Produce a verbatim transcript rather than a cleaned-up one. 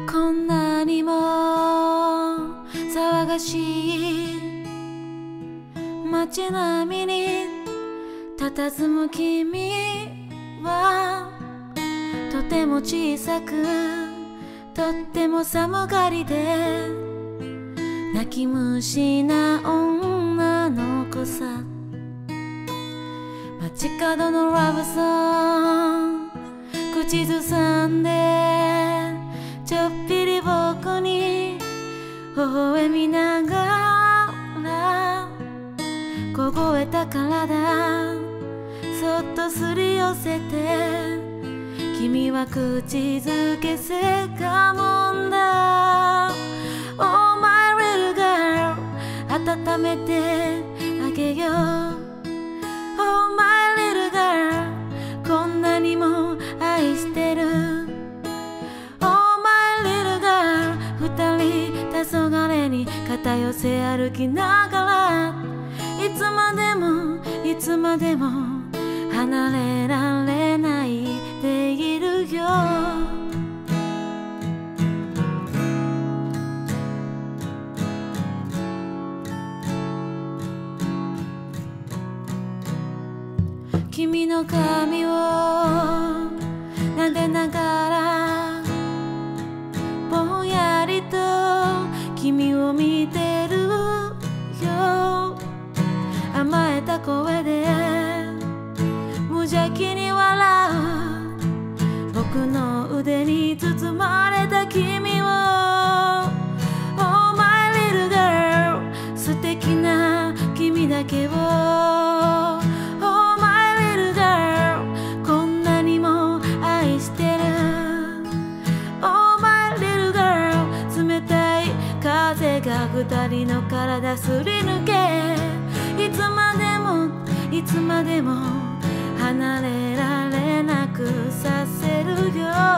こんなにも騒がしい街並みに佇む君はとても小さくとっても寒がりで泣き虫な女の子さ。街角のラブソング口ずさんでちょっぴり僕に微笑みながら凍えた体そっとすり寄せて君は口づけせがむんだ。 Oh my little girl 温めてあげよう。 Oh my little girl こんなにも愛してる。 Oh my little girl 二人黄昏に肩寄せ歩きながらいつまでもいつまでも離れられないでいるよ。君の髪を撫でながらぼんやりと君を見てるよ。甘えた声で無邪気に笑う僕の腕に包まれた君を Oh my little girl 素敵な君だけを Oh my little girl こんなにも愛してる。 Oh my little girl 冷たい風が二人の体すり抜けいつまでもいつまでも離れられなくさせるよ。